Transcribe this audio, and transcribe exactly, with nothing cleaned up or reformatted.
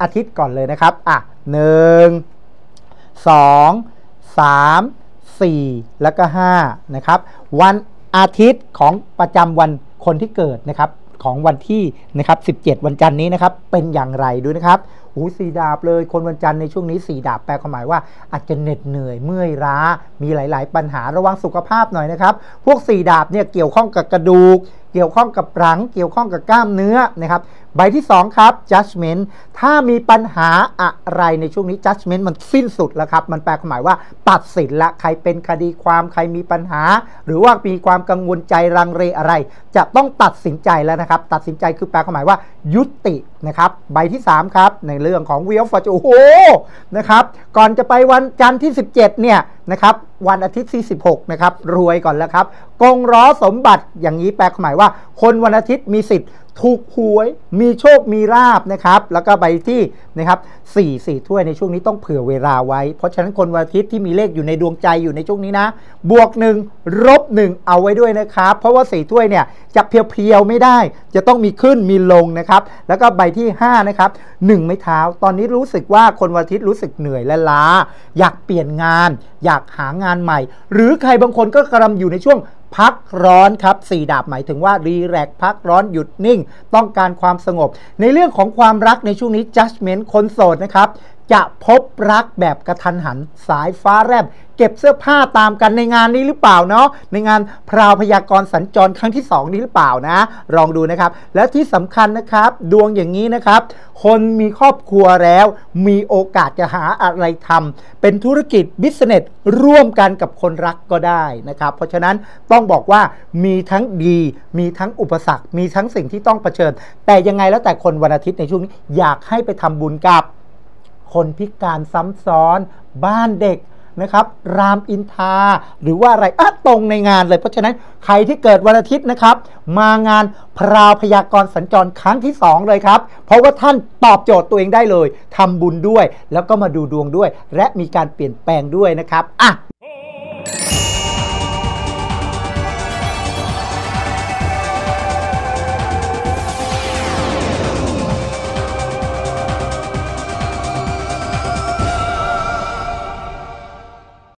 อาทิตย์ก่อนเลยนะครับอ่ะหนึ่งสองสามสี่แล้วก็ห้านะครับวันอาทิตย์ของประจำวันคนที่เกิดนะครับของวันที่นะครับสิบเจ็ดวันจันทร์นี้นะครับเป็นอย่างไรดูนะครับหูสี่ดาบเลยคนวันจันทร์ในช่วงนี้สี่ดาบแปลความหมายว่าอาจจะเหน็ดเหนื่อยเมื่อยล้ามีหลายๆปัญหาระวังสุขภาพหน่อยนะครับพวกสี่ดาบเนี่ยเกี่ยวข้องกับกระดูกเกี่ยวข้องกับหลังเกี่ยวข้องกับกล้ามเนื้อนะครับใบที่สองครับ judgment ถ้ามีปัญหาอะไรในช่วงนี้ judgment มันสิ้นสุดแล้วครับมันแปลความหมายว่าตัดสินละใครเป็นคดีความใครมีปัญหาหรือว่ามีความกังวลใจรังเลอะไรจะต้องตัดสินใจแล้วนะครับตัดสินใจคือแปลความหมายว่ายุตินะครับใบที่สามครับในเรื่องของ Wheel of Fortune โอ้โหนะครับก่อนจะไปวันจันทร์ที่สิบเจ็ดเนี่ยนะครับวันอาทิตย์ที่สิบหกนะครับรวยก่อนแล้วครับกงล้อสมบัติอย่างนี้แปลความหมายว่าคนวันอาทิตย์มีสิทธิ์ถูกหวยมีโชคมีลาภนะครับแล้วก็ใบที่นะครับสี่ สี่ถ้วยในช่วงนี้ต้องเผื่อเวลาไว้เพราะฉะนั้นคนวันอาทิตย์ที่มีเลขอยู่ในดวงใจอยู่ในช่วงนี้นะบวกหนึ่งลบหนึ่งเอาไว้ด้วยนะครับเพราะว่าสี่ถ้วยเนี่ยจะเพียวๆไม่ได้จะต้องมีขึ้นมีลงนะครับแล้วก็ใบที่ห้านะครับหนึ่งไม้เท้าตอนนี้รู้สึกว่าคนวันอาทิตย์รู้สึกเหนื่อยและล้าอยากเปลี่ยนงานอยากหางานใหม่หรือใครบางคนก็กำลังอยู่ในช่วงพักร้อนครับสี่ดาบหมายถึงว่ารีแลกซ์พักร้อนหยุดนิ่งต้องการความสงบในเรื่องของความรักในช่วงนี้ judgment คนโสดนะครับจะพบรักแบบกระทันหันสายฟ้าแลบเก็บเสื้อผ้าตามกันในงานนี้หรือเปล่าเนาะในงานพราวพยากรณ์สัญจรครั้งที่สองนี้หรือเปล่านะลองดูนะครับและที่สำคัญนะครับดวงอย่างนี้นะครับคนมีครอบครัวแล้วมีโอกาสจะหาอะไรทำเป็นธุรกิจบิสเนสร่วมกันกับคนรักก็ได้นะครับเพราะฉะนั้นต้องบอกว่ามีทั้งดีมีทั้งอุปสรรคมีทั้งสิ่งที่ต้องเผชิญแต่ยังไงแล้วแต่คนวันอาทิตย์ในช่วงนี้อยากให้ไปทำบุญกับคนพิการซ้ำซ้อนบ้านเด็กนะครับรามอินทราหรือว่าอะไรอ่ะตรงในงานเลยเพราะฉะนั้นใครที่เกิดวันอาทิตย์นะครับมางานพราวพยากรณ์สัญจรครั้งที่สองเลยครับเพราะว่าท่านตอบโจทย์ตัวเองได้เลยทำบุญด้วยแล้วก็มาดูดวงด้วยและมีการเปลี่ยนแปลงด้วยนะครับอ่ะ